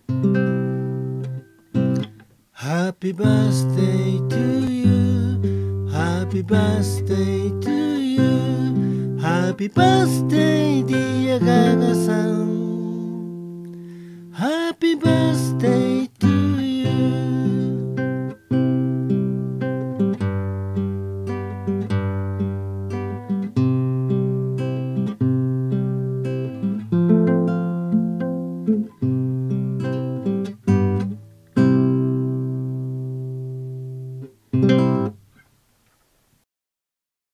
Happy birthday to you, Happy birthday to you, Happy birthday dear ガガさん、 Happy birthday